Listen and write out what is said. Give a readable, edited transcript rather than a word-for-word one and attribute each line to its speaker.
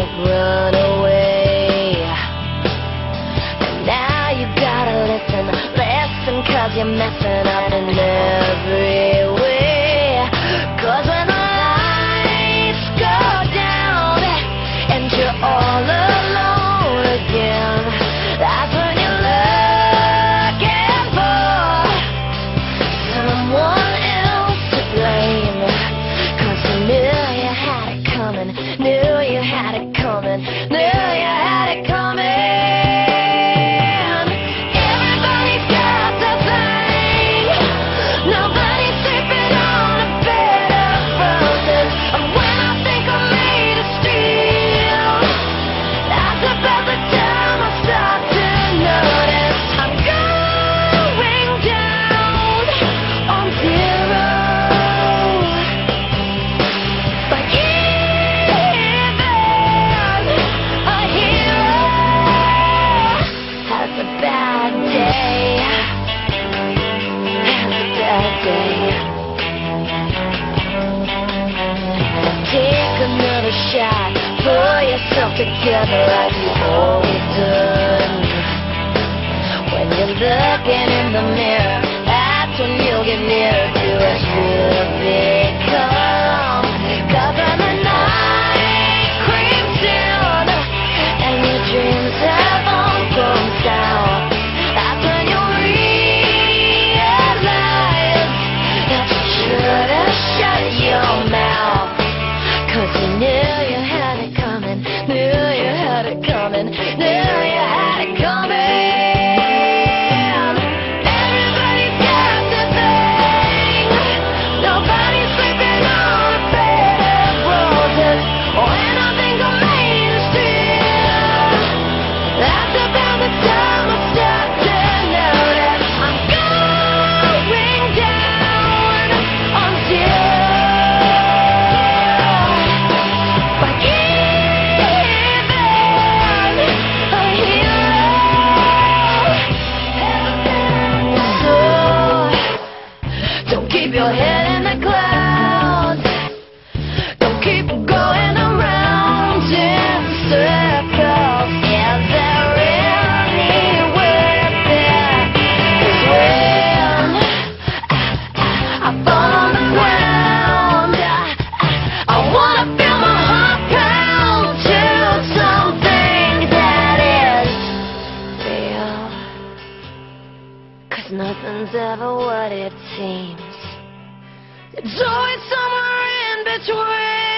Speaker 1: run away. And now you gotta listen, listen, 'cause you're messing up in every way. 'Cause when the lights go down and you're all alone again, that's when you're looking for someone else to blame. 'Cause you knew you had it coming, knew you had it coming, knew you had it coming. Everybody's got their thing, nobody's sleeping on a bed of roses. And when I think I'm made of steel, that's about the time I start to notice I'm going down on zero. But even a hero has a bad day, has a bad day. Take another shot, pull yourself together like you've always done. When you're looking in the mirror, that's when you'll get nearer to a true become. 'Cause when the night creeps in and your dreams have all gone down, that's when you'll realize that you should have shut your mouth. 'Cause you knew you had it coming, knew you had it coming, knew you had it coming. Everybody's got their thing, nobody's sleeping on a bed of roses. When I think I'm made of steel, that's about the time I start to notice I'm going down on zero. But even a hero has a bad day. So don't keep your head in the clouds, don't keep going around in circles. Is there really worth it? 'Cause when I fall on the ground, I wanna feel my heart pound to something that is real. 'Cause nothing's ever what it seems. It's always somewhere in between.